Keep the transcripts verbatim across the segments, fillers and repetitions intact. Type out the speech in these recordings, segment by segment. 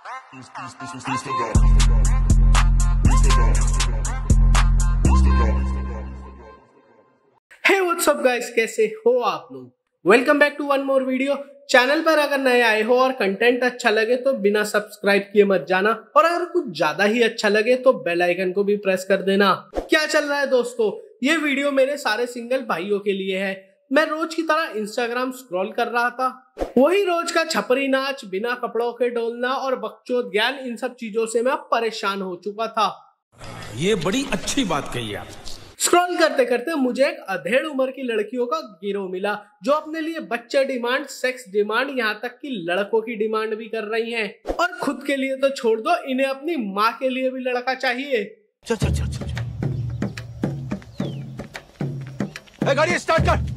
Hey what's up guys, कैसे हो आप लोग। Welcome back to one more video. Channel पर अगर नए आए हो और कंटेंट अच्छा लगे तो बिना सब्सक्राइब किए मत जाना, और अगर कुछ ज्यादा ही अच्छा लगे तो बेल आइकन को भी प्रेस कर देना। क्या चल रहा है दोस्तों, ये वीडियो मेरे सारे सिंगल भाइयों के लिए है। मैं रोज की तरह इंस्टाग्राम स्क्रॉल कर रहा था, वही रोज का छपरी नाच, बिना कपड़ों के डोलना और बकचोद ज्ञान, इन सब चीजों से मैं परेशान हो चुका था। ये बड़ी अच्छी बात कही आप। स्क्रॉल करते करते मुझे एक अधेड़ उम्र की लड़कियों का गिरोह मिला जो अपने लिए बच्चे डिमांड, सेक्स डिमांड, यहाँ तक कि लड़कों की डिमांड भी कर रही हैं। और खुद के लिए तो छोड़ दो, इन्हें अपनी माँ के लिए भी लड़का चाहिए। चल चल चल चल ए, गाड़ी स्टार्ट कर।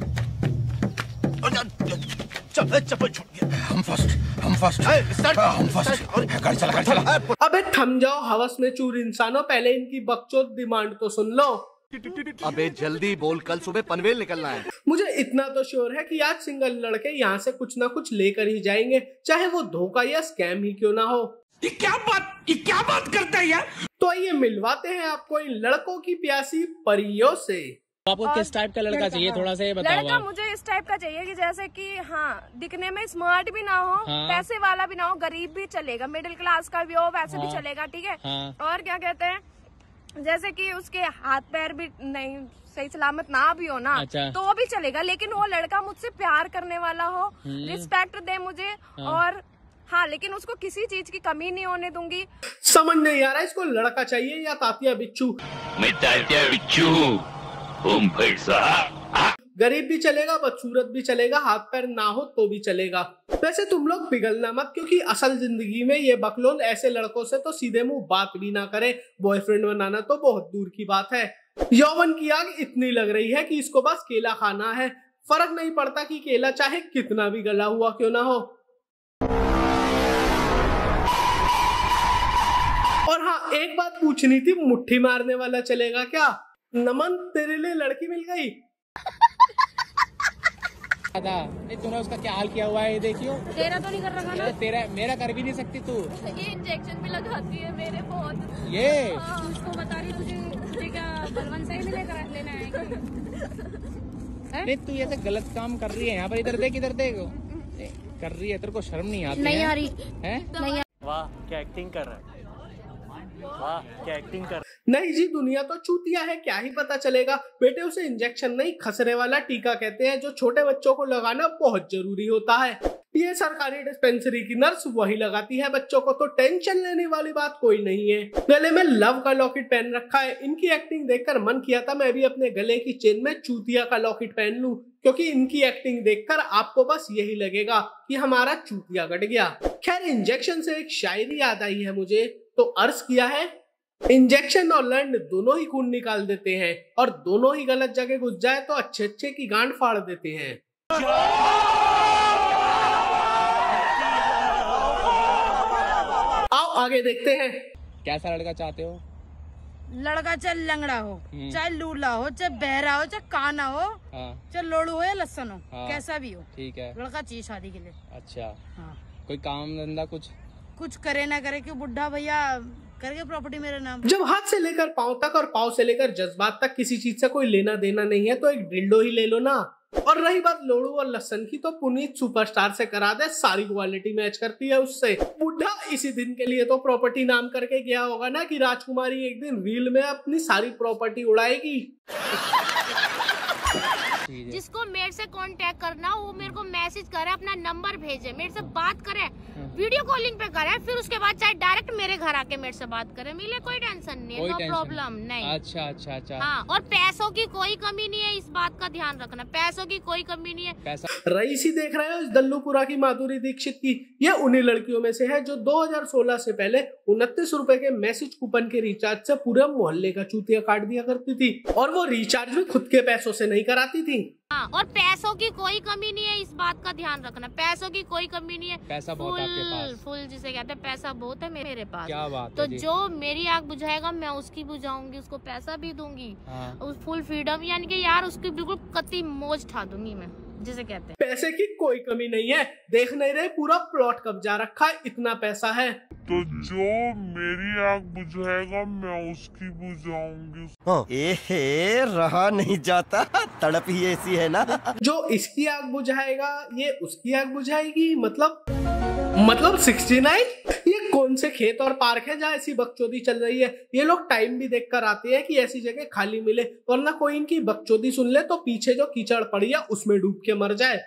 चल चप्पल छूट गया। हम फर्स्ट हम फर्स्ट स्टार्ट हम फर्स्ट गाड़ी चला गाड़ी चला। अबे थम जाओ हवस में चूर इंसानों, पहले इनकी बकचोद डिमांड तो सुन लो। अबे जल्दी बोल, कल सुबह पनवेल निकलना है। मुझे इतना तो श्योर है कि आज सिंगल लड़के यहाँ से कुछ ना कुछ लेकर ही जाएंगे, चाहे वो धोखा या स्कैम ही क्यों ना हो। ये क्या बात ये क्या बात करता है यार। तो आइए मिलवाते हैं आपको इन लड़कों की प्यासी परियों से। आपको किस टाइप का लड़का चाहिए, थोड़ा सा ये बताओ। लड़का मुझे इस टाइप का चाहिए कि जैसे कि हाँ, दिखने में स्मार्ट भी ना हो, हाँ। पैसे वाला भी ना हो, गरीब भी चलेगा, मिडिल क्लास का भी हो, वैसे हाँ। भी चलेगा, ठीक है हाँ। और क्या कहते हैं, जैसे कि उसके हाथ पैर भी नहीं सही सलामत ना भी हो ना, अच्छा। तो वो भी चलेगा, लेकिन वो लड़का मुझसे प्यार करने वाला हो, रिस्पेक्ट दे मुझे हाँ। और हाँ, लेकिन उसको किसी चीज की कमी नहीं होने दूंगी। समझ नहीं आ रहा इसको लड़का चाहिए या तातिया बिच्छू। मैं तातिया बिच्छू। गरीब भी चलेगा, बदसूरत भी चलेगा, हाथ पैर ना हो तो भी चलेगा। वैसे तुम लोग पिघलना मत, क्योंकि असल जिंदगी में ये बकलोल ऐसे लड़कों से तो सीधे मुंह बात भी ना करे, बॉयफ्रेंड बनाना तो बहुत दूर की बात है। यौवन की आग इतनी लग रही है कि इसको बस केला खाना है, फर्क नहीं पड़ता कि केला चाहे कितना भी गला हुआ क्यों ना हो। और हाँ, एक बात पूछनी थी, मुट्ठी मारने वाला चलेगा क्या? नमन, तेरे लिए लड़की मिल गई। नहीं, तूने उसका क्या हाल किया हुआ है, ये देखियो। तेरा तो नहीं कर रखा ना? तेरा मेरा कर भी नहीं सकती तू। ये इंजेक्शन भी लगाती है मेरे बहुत। ये हाँ, उसको बता रही तुझे क्या बलवन से ही लेकर लेना है। नहीं, तू ऐसे गलत काम कर रही है यहाँ पर। इधर देख इधर देख कर रही है, तेरे को शर्म नहीं आती? नहीं आ रही है। वाह क्या एक्टिंग कर रहा है, वाह क्या एक्टिंग कर। नहीं जी, दुनिया तो चूतिया है, क्या ही पता चलेगा। बेटे उसे इंजेक्शन नहीं, खसरे वाला टीका कहते हैं, जो छोटे बच्चों को लगाना बहुत जरूरी होता है। ये सरकारी डिस्पेंसरी की नर्स वही लगाती है बच्चों को, तो टेंशन लेने वाली बात कोई नहीं है। गले में लव का लॉकेट पहन रखा है। इनकी एक्टिंग देखकर मन किया था मैं भी अपने गले की चेन में चूतिया का लॉकेट पहन लूं, क्योंकि इनकी एक्टिंग देखकर आपको बस यही लगेगा कि हमारा चूतिया कट गया। खैर, इंजेक्शन से एक शायरी याद आई है मुझे, तो अर्ज किया है, इंजेक्शन और लंड दोनों ही खून निकाल देते हैं, और दोनों ही गलत जगह घुस जाए तो अच्छे अच्छे की गांड फाड़ देते हैं। आओ आगे देखते हैं। कैसा लड़का चाहते हो? लड़का चाहे लंगड़ा हो, चाहे लूला हो, चाहे बहरा हो, चाहे काना हो, हाँ। चाहे लोड़ू हो या लसन हो, हाँ। कैसा भी हो, ठीक है, लड़का चाहिए शादी के लिए। अच्छा हाँ। कोई काम धंधा कुछ कुछ करे ना करे, क्यों बुढ़ा भैया करके प्रॉपर्टी मेरे नाम। जब हाथ से लेकर पांव तक और पांव से लेकर जज्बात तक किसी चीज से कोई लेना देना नहीं है, तो एक डिल्डो ही ले लो ना। और रही बात लोड़ू और लसन की, तो पुनीत सुपरस्टार से करा दे, सारी क्वालिटी मैच करती है उससे। बुढ़ा इसी दिन के लिए तो प्रॉपर्टी नाम करके गया होगा ना कि राजकुमारी एक दिन रील में अपनी सारी प्रॉपर्टी उड़ाएगी। जिसको मेरे से कांटेक्ट करना, वो मेरे को मैसेज करे, अपना नंबर भेजे, मेरे से बात करे, वीडियो कॉलिंग पे करे, फिर उसके बाद चाहे डायरेक्ट मेरे घर आके मेरे से बात करे, मिले कोई टेंशन नहीं है, नो प्रॉब्लम नहीं। अच्छा अच्छा अच्छा हाँ, और पैसों की कोई कमी नहीं है, इस बात का ध्यान रखना, पैसों की कोई कमी नहीं है। पैसा रईसी देख रहे हो इस दल्लूपुरा की माधुरी दीक्षित की, ये उन्हीं लड़कियों में से है जो दो हज़ार सोलह से पहले उनतीस रुपए के मैसेज कूपन के रिचार्ज से पूरे मोहल्ले का चूतिया काट दिया करती थी, और वो रिचार्ज भी खुद के पैसों से नहीं कराती थी। हाँ, और पैसों की कोई कमी नहीं है, इस बात का ध्यान रखना, पैसों की कोई कमी नहीं है। पैसा बहुत आपके पास, फुल जिसे कहते हैं, पैसा बहुत है मेरे पास। क्या बात तो है जो मेरी आग बुझाएगा मैं उसकी बुझाऊंगी, उसको पैसा भी दूंगी, हाँ। उस फुल फ्रीडम, यानी कि यार उसकी बिल्कुल कतई मौज ठा दूंगी मैं, जिसे कहते हैं। पैसे की कोई कमी नहीं है, देख नहीं रहे पूरा प्लॉट कब्जा रखा है, इतना पैसा है। तो जो मेरी आग बुझाएगा मैं उसकी बुझाऊंगी। एहे रहा नहीं जाता, तड़प ही ऐसी है ना। जो इसकी आग बुझाएगा ये उसकी आग बुझाएगी, मतलब मतलब उनहत्तर। ये कौन से खेत और पार्क है जहाँ ऐसी बकचोदी चल रही है? ये लोग टाइम भी देख कर आते हैं कि ऐसी जगह खाली मिले, वरना कोई इनकी बकचोदी सुन ले तो पीछे जो कीचड़ पड़ी है उसमें डूब के मर जाए।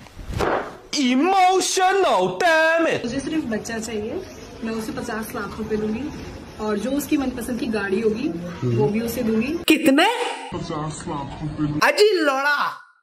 Emotional damn it. मुझे सिर्फ बच्चा चाहिए, मैं उसे पचास लाख रुपए दूंगी और जो उसकी मनपसंद की गाड़ी होगी वो भी उसे दूंगी। कितने? पचास लाख रुपए। अजी लोड़ा।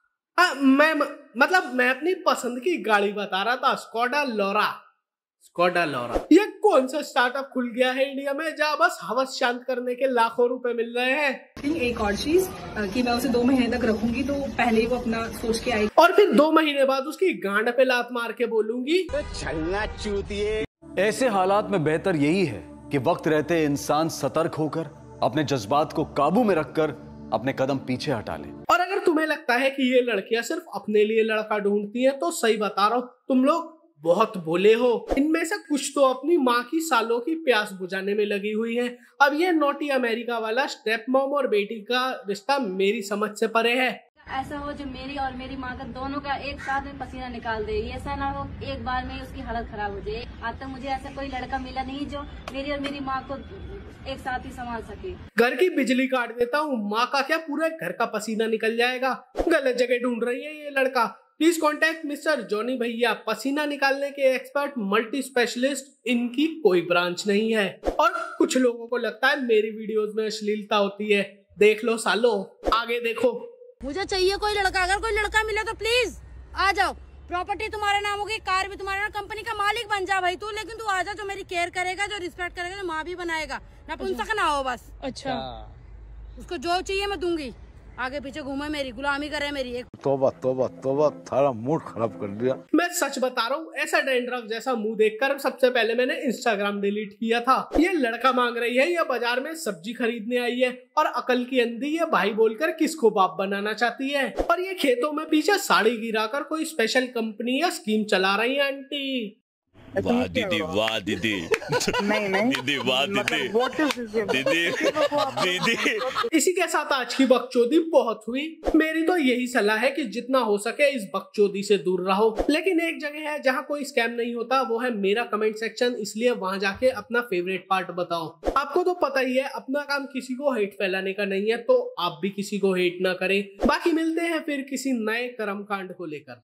आ, मैं मतलब मैं अपनी पसंद की गाड़ी बता रहा था, स्कोडा लोरा। स्कोडा लोरा। ये कौन सा स्टार्टअप खुल गया है इंडिया में जहाँ बस हवस शांत करने के लाखों रुपए मिल रहे हैं? एक और चीज कि मैं उसे दो महीने तक रखूंगी, तो पहले ही वो अपना सोच के आएगी और फिर दो महीने बाद उसकी गांड पे लात मार के बोलूंगी छलना चूतिए। ऐसे हालात में बेहतर यही है कि वक्त रहते इंसान सतर्क होकर अपने जज्बात को काबू में रखकर अपने कदम पीछे हटा ले। और अगर तुम्हें लगता है कि ये लड़कियां सिर्फ अपने लिए लड़का ढूंढती हैं तो सही बता रहा हूँ, तुम लोग बहुत भोले हो। इनमें से कुछ तो अपनी माँ की सालों की प्यास बुझाने में लगी हुई हैं। अब ये नोटी अमेरिका वाला स्टेप मॉम और बेटी का रिश्ता मेरी समझ से परे है। ऐसा हो जो मेरी और मेरी माँ का दोनों का एक साथ में पसीना निकाल दे, ऐसा ना हो एक बार में उसकी हालत खराब हो जाए। आज तक मुझे ऐसा कोई लड़का मिला नहीं जो मेरी और मेरी माँ को एक साथ ही संभाल सके। घर की बिजली काट देता हूँ, माँ का क्या पूरे घर का पसीना निकल जाएगा। गलत जगह ढूंढ रही है ये लड़का। प्लीज कॉन्टेक्ट मिस्टर जॉनी भैया, पसीना निकालने के एक्सपर्ट, मल्टी स्पेशलिस्ट। इनकी कोई ब्रांच नहीं है। और कुछ लोगों को लगता है मेरी वीडियोस में अश्लीलता होती है। देख लो सालो, आगे देखो। मुझे चाहिए कोई लड़का, अगर कोई लड़का मिले तो प्लीज आ जाओ। प्रॉपर्टी तुम्हारे नाम होगी, कार भी तुम्हारे नाम, कंपनी का मालिक बन जा भाई तू, लेकिन तू आ जा जो मेरी केयर करेगा, जो रिस्पेक्ट करेगा, जो माँ भी बनाएगा, ना पुंसक ना हो बस। अच्छा, उसको जो चाहिए मैं दूंगी, आगे पीछे घूमे मेरी, गुलामी करे मेरी। एक तोबा तोबा तोबा, थारा मूड खराब कर दिया। मैं सच बता रहा हूँ, ऐसा डैंड्रफ जैसा मुंह देखकर सबसे पहले मैंने इंस्टाग्राम डिलीट किया था। ये लड़का मांग रही है या बाजार में सब्जी खरीदने आई है, और अकल की अंधी ये भाई बोलकर किसको बाप बनाना चाहती है। और ये खेतों में पीछे साड़ी गिराकर कोई स्पेशल कंपनी या स्कीम चला रही है आंटी। वाह दीदी, वाह दीदी, नहीं नहीं दीदी, वाह दीदी, दीदी, दीदी। इसी के साथ आज की बकचोदी बहुत हुई। मेरी तो यही सलाह है कि जितना हो सके इस बकचोदी से दूर रहो। लेकिन एक जगह है जहाँ कोई स्कैम नहीं होता, वो है मेरा कमेंट सेक्शन। इसलिए वहां जाके अपना फेवरेट पार्ट बताओ। आपको तो पता ही है अपना काम किसी को हेट फैलाने का नहीं है, तो आप भी किसी को हेट ना करें। बाकी मिलते हैं फिर किसी नए कर्मकांड को लेकर।